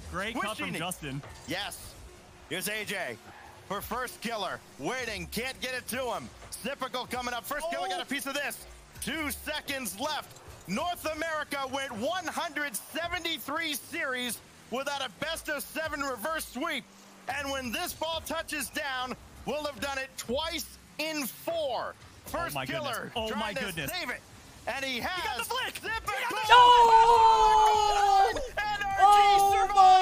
Great cut from Justin. Yes. Here's AJ for first killer. Waiting, can't get it to him. Zippical coming up. First killer got a piece of this. 2 seconds left. North America went 173 series without a best-of-7 reverse sweep. And when this ball touches down, we'll have done it twice in 4. First killer trying to save it. And he has. He got the flick. Zippical. No! And RG survives.